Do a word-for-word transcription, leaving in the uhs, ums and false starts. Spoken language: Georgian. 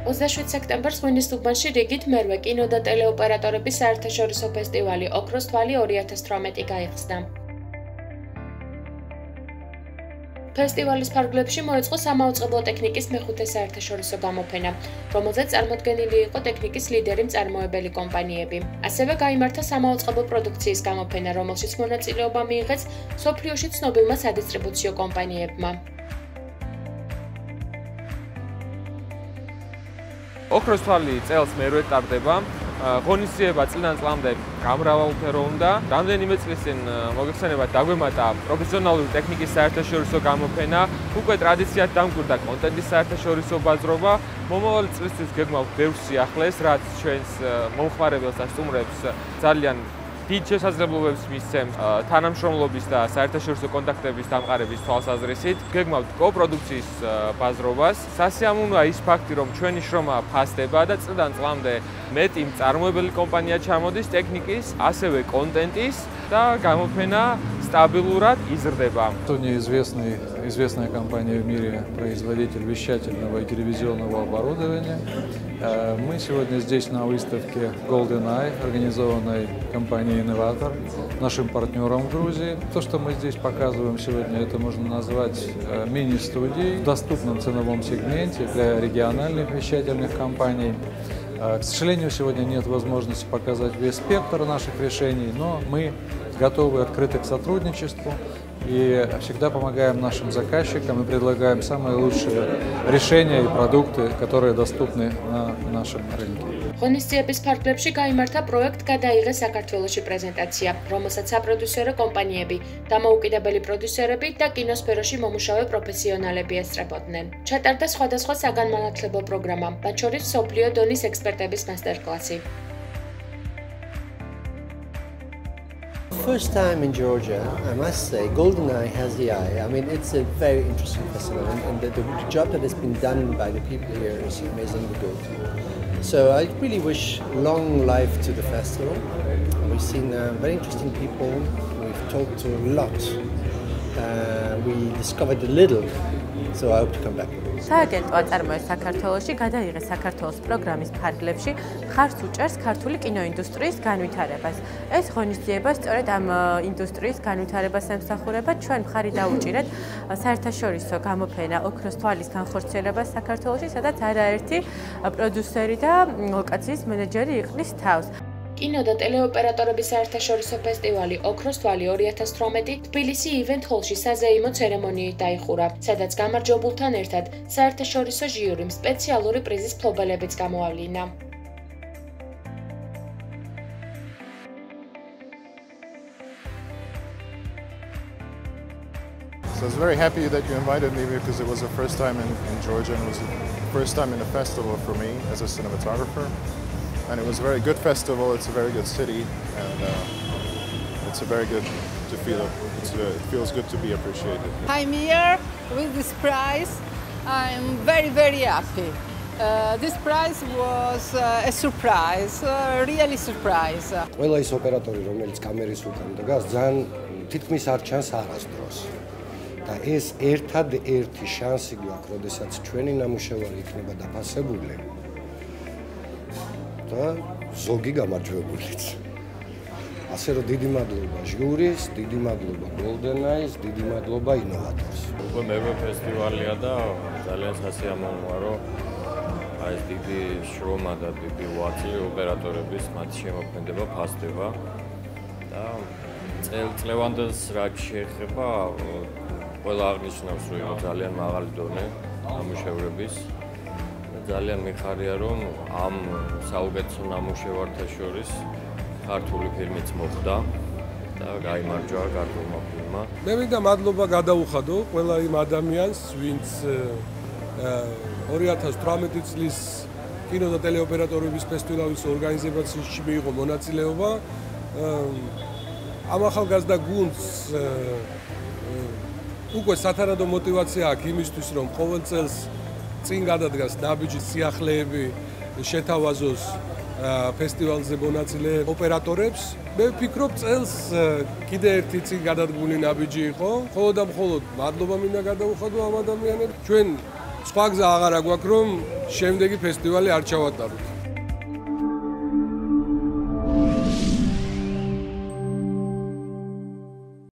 ოცდაშვიდ სექტემბერს ღვინის უბანში რიგით მერვე კინო და ტელეოპერატორების საერთაშორისო ფესტივალი ოქროს თვალი ორი ათას თვრამეტი გაიხსნა. ფესტივალის ფარგლებში მოეწყო სამაუწყებლო ტექნიკის მეხუთე საერთაშორისო გამოფენა, რომელზეც წარმოდგენილი იყო ტექნიკის ლიდერი მწარმოებელი კომპანიები. ასევე გაიმართა სამაუწყებლო პროდუქციის გამოფენა, რომელშიც მონაწილეობა მიიღეს მსოფლიოში ცნობილმა სადისტრიბუციო კომპანიებმა. ოქროს თვალი წელს მერვე ტარდება. ღონისძიება წლიდან წლამდე გამრავალფერო უნდა. რამდენიმე წლის წინ მოგეხსენებათ დაგვემატა პროფესიონალური ტექნიკის საერთაშორისო გამოფენა, უკვე ტრადიციად დამკვირდა კონტენტის საერთაშორისო ბაზრობა. მომავალი წლისთვის გეგმავთ ბევრ სიახლეს, რაც ჩვენს მომხმარებელს და სტუმრებს ძალიან დიდ შესაძლებლობებს მისცემს თანამშრომლობის და საერთაშორისო კონტაქტების დამყარების თვალსაზრისით. გეგმავთ კოპროდუქციის ბაზრობას. სასიამოვნოა ის ფაქტი, რომ ჩვენი შრომა ფასდება და წლიდან წლამდე მეტი მწარმოებელი კომპანია ჩამოდის ტექნიკის, ასევე კონტენტის და გამოფენა стабилурат изрდება. Sony известный, известная компания в мире, производитель вещательного и телевизионного оборудования. Мы сегодня здесь на выставке Ghvinis, организованной компанией «Инноватор», нашим партнером в Грузии. То, что мы здесь показываем сегодня, это можно назвать мини-студией в доступном ценовом сегменте для региональных вещательных компаний. К сожалению, сегодня нет возможности показать весь спектр наших решений, но мы готовы, открыты к сотрудничеству и всегда помогаем нашим заказчикам и предлагаем самые лучшие решения и продукты, которые доступны на нашем рынке. ღონისძიების ფარგლებში გაიმართა პროექტ გადაიღე საქართველოში პრეზენტაცია, რომელსაც საპროდიუსერო კომპანიები, დამოუკიდებელი პროდიუსერები და კინოსფეროში მომუშავე პროფესიონალები ესწრებოდნენ. ჩატარდა სხვადასხვა საგანმანათლებლო პროგრამა, მათ შორის მსოფლიო დონის ექსპერტების მასტერკლასი. First time in Georgia, I must say, Ghvinis has the eye. I mean, it's a very interesting festival, and, and the, the job that has been done by the people here is amazingly good. So I really wish long life to the festival. We've seen uh, very interesting people. We've talked to a lot. Uh, we discovered a little, so I hope to come back. სააგენტო აწარმოებს საქართველოში გადაიღეს საქართველოს პროგრამის ფარგლებში ხარს უჭერს ქართული კინოინდუსტრიის განვითარებას. ეს ღონისძიება სწორედ ამ ინდუსტრიის განვითარებას ემსახურება. ჩვენ მხარი დაუჭირეთ საერთაშორისო გამოფენა ოქროს თვალის განხორციელებას საქართველოში, სადაც არაერთი პროდიუსერი და ლოკაციის მენეჯერი იყრის თავს. კინო და ტელეოპერატორების საერთაშორისო ფესტივალი ოქროს თვალი ორი ათას თვრამეტი თბილისი ივენთ ჰოლში საზეიმო ცერემონიით დაიხურა, სადაც გამარჯვებულთან ერთად საერთაშორისო ჟიურიმ სპეციალური პრიზის მფლობელებიც გამოავლინა. So I was very happy that you invited me because it was the first time in, in Georgia and it was the first time in a festival for me as a cinematographer. And it was a very good festival, it's a very good city, and uh, it's a very good to feel, it's a, it feels good to be appreciated. I'm here with this prize. I'm very, very happy. Uh, this prize was uh, a surprise, uh, really surprise. ყველა ის ოპერატორი, რომელიც კამერის უკან დგას, ძალიან თითქმის არ ჩანს არასდროს. და ეს ერთადერთი შანსი გვაქვს, როდესაც ჩვენი ნამუშევარი იქნება დაფასებული. და ზოგი გამარჯვებულიც. ასე რომ დიდი მადლობა ჟიურის, დიდი მადლობა Ghvinis, დიდი მადლობა ინოვატორს. უკვე მერვე ფესტივალია და ძალიან სასიამოვნოა, რომ აი ეს დიდი შრომა და დიდი ვაწი ოპერატორების მათი შემოქმედება ფასდება და წელწლევანდელს რაც შეეხება ყველა აღნიშნავს, რომ იყო ძალიან მაღალი დონე ნამუშევრების. ძალიან მიხარია, რომ ამ საუკეთესო ნამუშევართა შორის ქართული ფილმიც მოხდა და გაიმარჯვა ქართულმა ფილმმა. მე მინდა მადლობა გადაუხადო ყველა იმ ადამიანს, ვინც ორი ათას თვრამეტი წლის კინო და ტელეოპერატორების ფესტივალის ორგანიზებაში მიიღო მონაწილეობა. ამ ახალგაზრდა გუნდს უკვე სათანადო мотивация აქვს იმისთვის, რომ ყოველ წელს წინ გადადგას ნაბიჯი სიახლეები შეთავაზოს ფესტივალზე მონაწილე ოპერატორებს. მე ვფიქრობ, წელს კიდე ერთი წინ გადადგმული ნაბიჯი იყო. მხოლოდ და მხოლოდ მადლობა მინდა გადაუხადო ამ ადამიანებს. ჩვენ სხვა გზა აღარა გვაქვს, რომ შემდეგი ფესტივალი არ ჩავატაროთ.